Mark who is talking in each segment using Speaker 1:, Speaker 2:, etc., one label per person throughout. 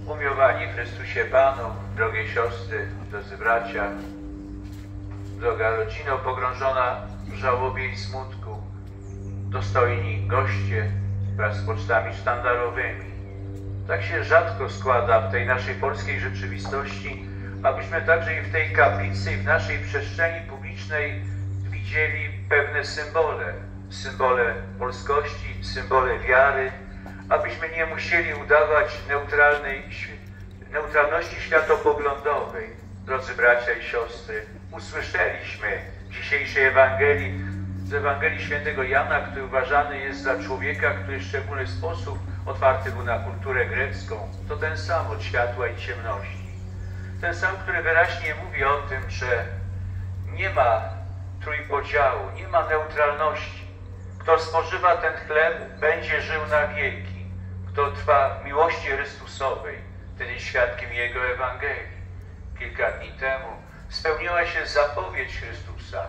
Speaker 1: Umiłowani w Chrystusie Panu, drogie siostry, drodzy bracia, droga rodzino pogrążona w żałobie i smutku, dostojni goście wraz z pocztami sztandarowymi. Tak się rzadko składa w tej naszej polskiej rzeczywistości, abyśmy także i w tej kaplicy, i w naszej przestrzeni publicznej widzieli pewne symbole polskości, symbole wiary, abyśmy nie musieli udawać neutralności światopoglądowej. Drodzy bracia i siostry, usłyszeliśmy w dzisiejszej Ewangelii, z Ewangelii Świętego Jana, który uważany jest za człowieka, który w szczególny sposób otwarty był na kulturę grecką. To ten sam od światła i ciemności. Ten sam, który wyraźnie mówi o tym, że nie ma trójpodziału, nie ma neutralności. Kto spożywa ten chleb, będzie żył na wieki. Kto trwa w miłości Chrystusowej, ten jest świadkiem Jego Ewangelii. Kilka dni temu spełniła się zapowiedź Chrystusa.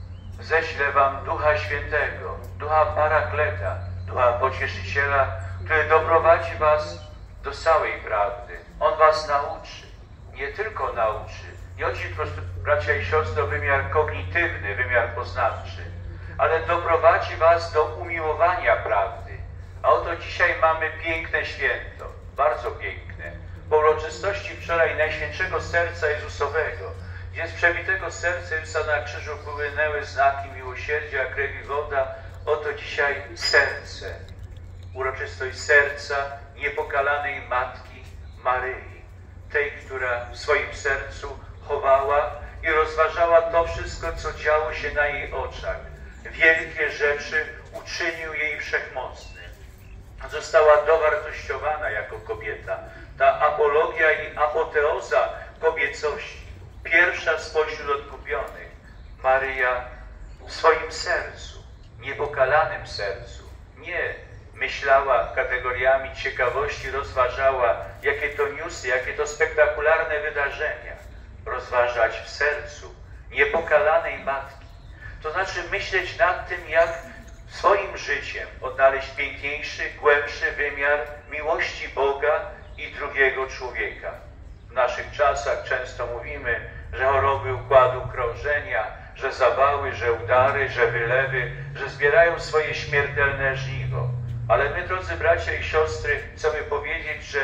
Speaker 1: Ześlę wam Ducha Świętego, Ducha Parakleta, Ducha Pocieszyciela, który doprowadzi was do całej prawdy. On was nauczy, nie tylko nauczy. Nie chodzi po prostu, bracia i siostry, o wymiar kognitywny, wymiar poznawczy, ale doprowadzi was do umiłowania prawdy. A oto dzisiaj mamy piękne święto, bardzo piękne. Po uroczystości wczoraj Najświętszego Serca Jezusowego, gdzie z przebitego serca Jezusa na krzyżu płynęły znaki miłosierdzia, krew i woda, oto dzisiaj serce. Uroczystość serca niepokalanej Matki Maryi, tej, która w swoim sercu chowała i rozważała to wszystko, co działo się na jej oczach. Wielkie rzeczy uczynił jej Wszechmocny. Została dowartościowana jako kobieta. Ta apologia i apoteoza kobiecości, pierwsza spośród odkupionych. Maryja w swoim sercu, niepokalanym sercu, nie myślała kategoriami ciekawości, rozważała, jakie to newsy, jakie to spektakularne wydarzenia. Rozważać w sercu niepokalanej matki. To znaczy myśleć nad tym, jak swoim życiem odnaleźć piękniejszy, głębszy wymiar miłości Boga i drugiego człowieka. W naszych czasach często mówimy, że choroby układu krążenia, że zawały, że udary, że wylewy, że zbierają swoje śmiertelne żniwo. Ale my, drodzy bracia i siostry, chcemy powiedzieć, że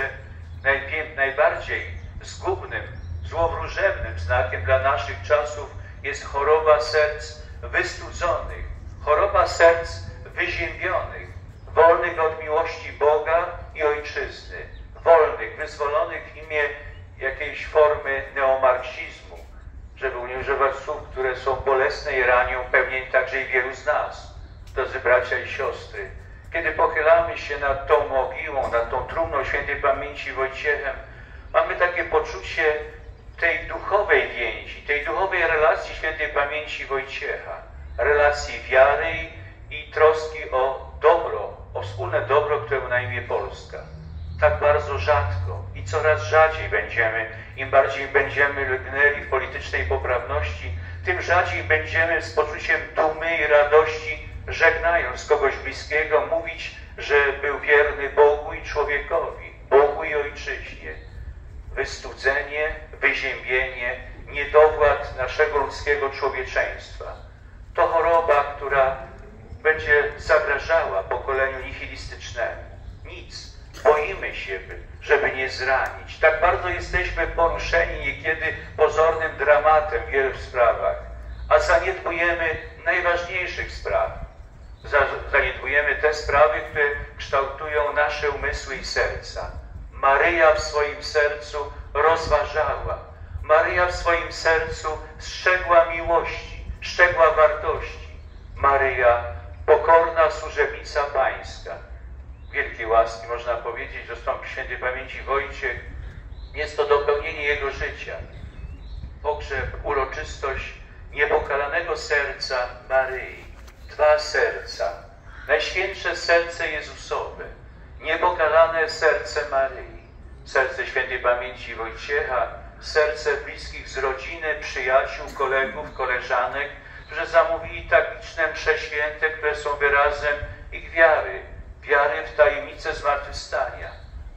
Speaker 1: najbardziej zgubnym, złowróżebnym znakiem dla naszych czasów jest choroba serc wystudzonych, choroba serc wyziębionych, wolnych od miłości Boga i Ojczyzny, wolnych, wyzwolonych w imię jakiejś formy neomarksizmu, żeby nie używać słów, które są bolesne i ranią pewnie także i wielu z nas. Drodzy bracia i siostry, kiedy pochylamy się nad tą mogiłą, nad tą trumną świętej pamięci Wojciechem, mamy takie poczucie tej duchowej więzi, tej duchowej relacji świętej pamięci Wojciecha, relacji wiary i troski o dobro, o wspólne dobro, któremu na imię Polska. Tak bardzo rzadko i coraz rzadziej im bardziej będziemy lgnęli w politycznej poprawności, tym rzadziej będziemy z poczuciem dumy i radości, żegnając kogoś bliskiego, mówić, że był wierny Bogu i człowiekowi, Bogu i Ojczyźnie. Wystudzenie, wyziębienie, niedowład naszego ludzkiego człowieczeństwa. To choroba, która będzie zagrażała pokoleniu nihilistycznemu. Nic. Boimy się, żeby nie zranić. Tak bardzo jesteśmy poruszeni niekiedy pozornym dramatem w wielu sprawach, a zaniedbujemy najważniejszych spraw. Zaniedbujemy te sprawy, które kształtują nasze umysły i serca. Maryja w swoim sercu rozważała. Maryja w swoim sercu strzegła miłości, strzegła wartości. Maryja, pokorna służebnica pańska. Wielkiej łaski, można powiedzieć, zastąpi świętej pamięci Wojciech. Jest to dopełnienie jego życia. Pogrzeb, uroczystość niepokalanego serca Maryi. Dwa serca. Najświętsze serce Jezusowe. Niepokalane serce Maryi. Serce świętej pamięci Wojciecha, serce bliskich z rodziny, przyjaciół, kolegów, koleżanek, którzy zamówili tak liczne msze święte, które są wyrazem ich wiary w tajemnicę zmartwychwstania.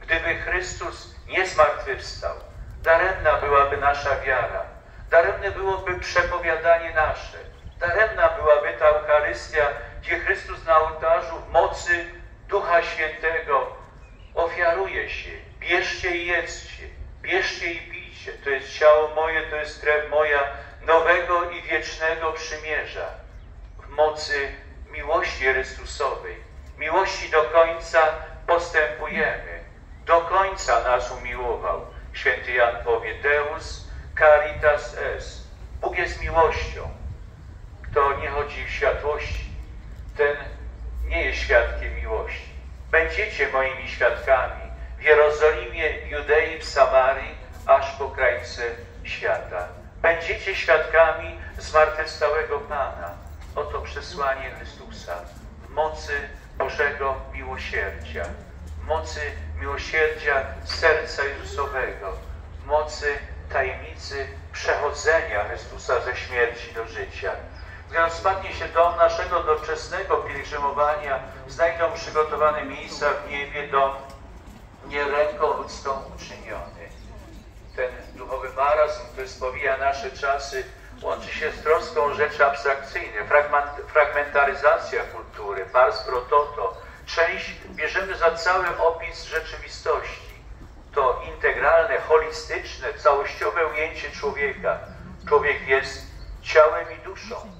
Speaker 1: Gdyby Chrystus nie zmartwychwstał, daremna byłaby nasza wiara, daremne byłoby przepowiadanie nasze, daremna byłaby ta Eucharystia, gdzie Chrystus na ołtarzu w mocy Ducha Świętego ofiaruje się. Bierzcie i jedzcie, bierzcie i pijcie. To jest ciało moje, to jest krew moja, nowego i wiecznego przymierza. W mocy miłości Chrystusowej, miłości do końca postępujemy. Do końca nas umiłował. Święty Jan powie: Deus caritas est. Bóg jest miłością. Kto nie chodzi w światłości, ten nie jest świadkiem miłości. Będziecie moimi świadkami w Jerozolimie, w Judei, w Samarii, aż po krańce świata. Będziecie świadkami zmartwychwstałego Pana. Oto przesłanie Chrystusa w mocy Bożego miłosierdzia, w mocy miłosierdzia serca Jezusowego, w mocy tajemnicy przechodzenia Chrystusa ze śmierci do życia. Gdy rozpadnie się dom naszego doczesnego pielgrzymowania, znajdą przygotowane miejsca w niebie dom nie ręką ludzką uczyniony. Ten duchowy marazm, który spowija nasze czasy, łączy się z troską o rzeczy abstrakcyjne, fragmentaryzacja kultury, pars pro toto. Część bierzemy za cały opis rzeczywistości. To integralne, holistyczne, całościowe ujęcie człowieka. Człowiek jest ciałem i duszą.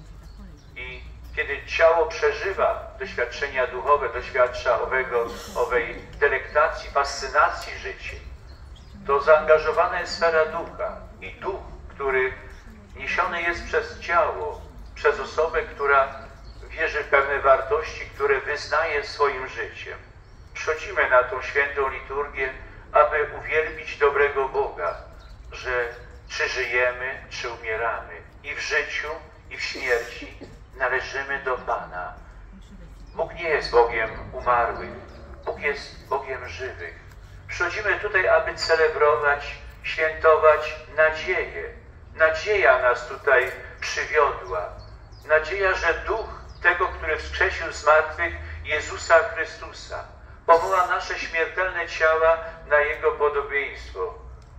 Speaker 1: I kiedy ciało przeżywa doświadczenia duchowe, doświadcza owej delektacji, fascynacji życiem, to zaangażowana jest sfera ducha. I duch, który niesiony jest przez ciało, przez osobę, która wierzy w pewne wartości, które wyznaje swoim życiem. Przychodzimy na tą świętą liturgię, aby uwielbić dobrego Boga, że czy żyjemy, czy umieramy, i w życiu, i w śmierci należymy do Pana. Bóg nie jest Bogiem umarłych, Bóg jest Bogiem żywych. Przychodzimy tutaj, aby celebrować, świętować nadzieję. Nadzieja nas tutaj przywiodła. Nadzieja, że Duch tego, który wskrzesił z martwych, Jezusa Chrystusa, powoła nasze śmiertelne ciała na Jego podobieństwo.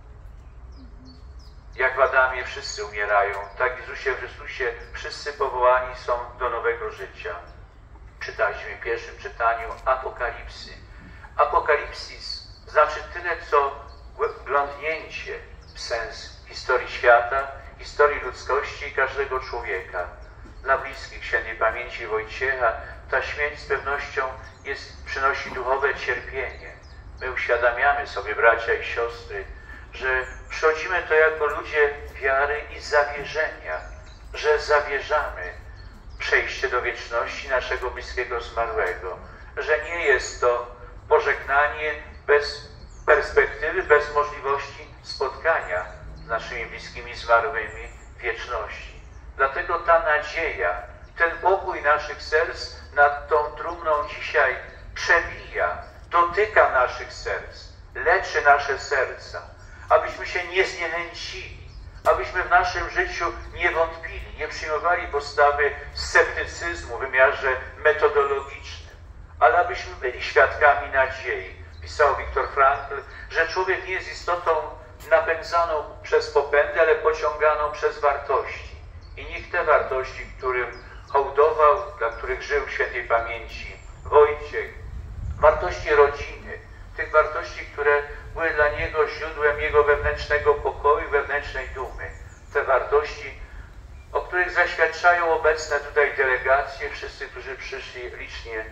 Speaker 1: Jak w Adamie wszyscy umierają, tak w Jezusie Chrystusie wszyscy powołani są do nowego życia. Czytaliśmy w pierwszym czytaniu Apokalipsy. Apokalipsis znaczy tyle, co wglądnięcie w sens historii świata, historii ludzkości i każdego człowieka. Dla bliskich świętej pamięci Wojciecha ta śmierć z pewnością przynosi duchowe cierpienie. My uświadamiamy sobie, bracia i siostry, że przychodzimy to jako ludzie wiary i zawierzenia, że zawierzamy przejście do wieczności naszego bliskiego zmarłego, że nie jest to pożegnanie bez perspektywy, bez możliwości spotkania z naszymi bliskimi zmarłymi w wieczności. Dlatego ta nadzieja, ten pokój naszych serc nad tą trumną dzisiaj przebija, dotyka naszych serc, leczy nasze serca, abyśmy się nie zniechęcili, abyśmy w naszym życiu nie wątpili, nie przyjmowali postawy sceptycyzmu w wymiarze metodologicznym, ale abyśmy byli świadkami nadziei. Pisał Viktor Frankl, że człowiek nie jest istotą napędzaną przez popędy, ale pociąganą przez wartości. I niech te wartości, którym hołdował, dla których żył w świętej pamięci Wojciech, wartości rodziny, tych wartości, które były dla niego źródłem jego wewnętrznego pokoju, wewnętrznej dumy. Te wartości, o których zaświadczają obecne tutaj delegacje, wszyscy, którzy przyszli licznie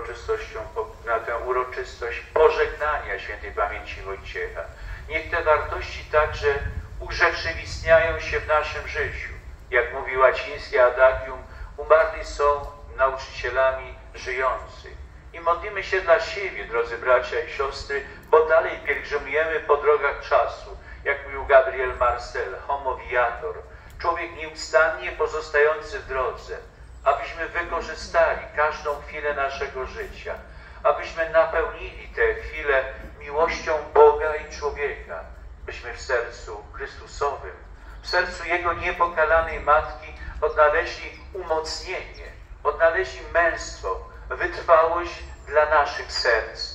Speaker 1: na tę uroczystość pożegnania świętej pamięci Wojciecha. Niech te wartości także urzeczywistniają się w naszym życiu. Jak mówi łacińskie adagium, umarli są nauczycielami żyjących. I modlimy się dla siebie, drodzy bracia i siostry, bo dalej pielgrzymujemy po drogach czasu. Jak mówił Gabriel Marcel, homo viator, człowiek nieustannie pozostający w drodze, abyśmy wykorzystali każdą chwilę naszego życia, abyśmy napełnili te chwile miłością Boga i człowieka, byśmy w sercu Chrystusowym, w sercu Jego niepokalanej Matki odnaleźli umocnienie, odnaleźli męstwo, wytrwałość dla naszych serc.